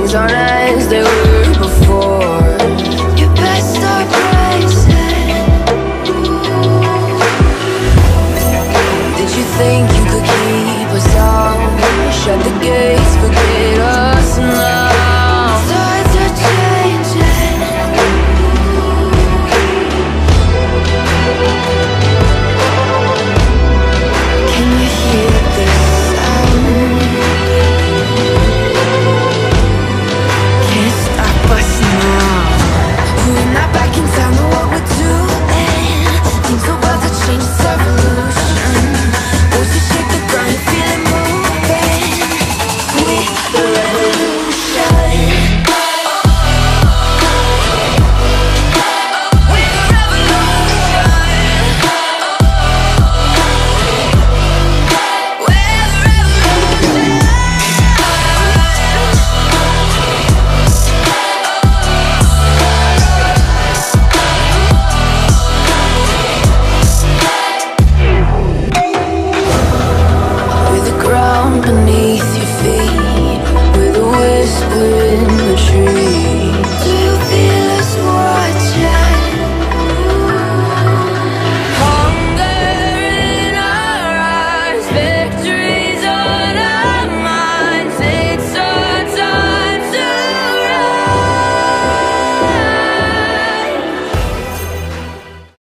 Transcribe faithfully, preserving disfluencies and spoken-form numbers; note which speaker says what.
Speaker 1: things aren't as they were before. You best start bracing. Did you think you could keep us out? Shut the gates, forget us now. Tides are changing. Can you hear the sound? Can't stop us now. We're not back in town, know what we're doing. Things are about to change, it's a revolution. Voices shake the ground, you feel it moving. We're the revolution. With the ground beneath your feet, with a whisper in the trees.